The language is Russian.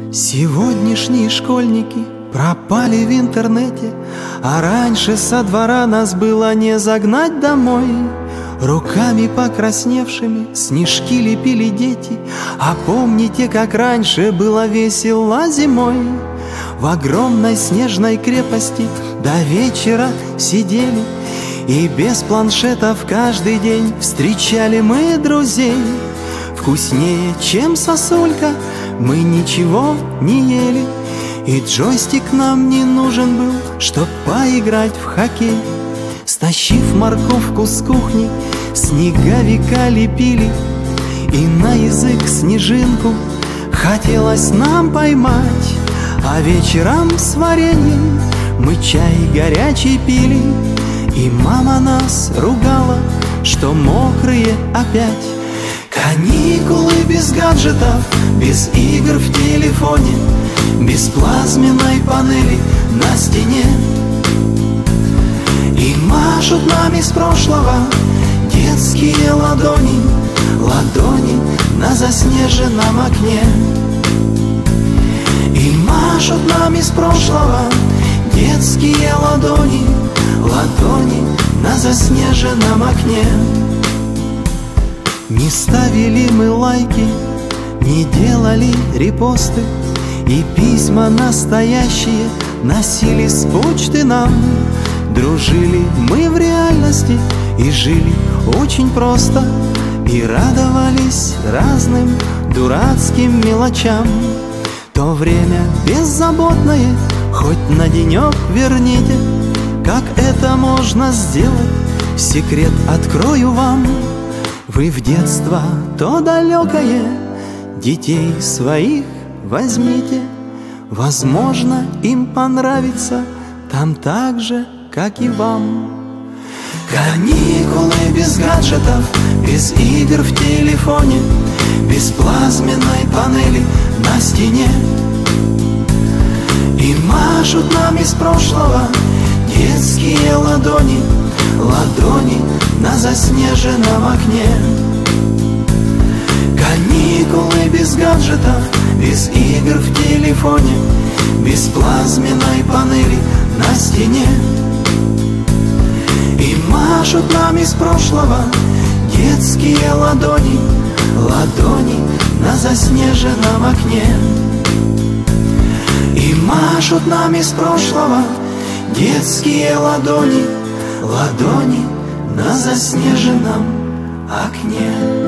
Сегодняшние школьники пропали в интернете, а раньше со двора нас было не загнать домой. Руками покрасневшими снежки лепили дети. А помните, как раньше было весело зимой? В огромной снежной крепости до вечера сидели, и без планшетов каждый день встречали мы друзей. Вкуснее, чем сосулька, мы ничего не ели, и джойстик нам не нужен был, чтоб поиграть в хоккей. Стащив морковку с кухни, снеговика лепили, и на язык снежинку хотелось нам поймать. А вечером с вареньем мы чай горячий пили, и мама нас ругала, что мокрые опять. Каникулы без гаджетов, без игр в телефоне, без плазменной панели на стене. И машут нам из прошлого детские ладони, ладони на заснеженном окне. И машут нам из прошлого детские ладони, ладони на заснеженном окне. Не ставили мы лайки, не делали репосты, и письма настоящие носили с почты нам. Дружили мы в реальности и жили очень просто, и радовались разным дурацким мелочам. То время беззаботное хоть на денек верните. Как это можно сделать, секрет открою вам. Вы в детство то далекое детей своих возьмите. Возможно, им понравится там так же, как и вам. Каникулы без гаджетов, без игр в телефоне, без плазменной панели на стене. И машут нам из прошлого детские ладони, ладони на заснеженном окне. Каникулы без гаджетов, без игр в телефоне, без плазменной панели на стене. И машут нам из прошлого детские ладони, ладони на заснеженном окне. И машут нам из прошлого детские ладони, ладони на заснеженном окне.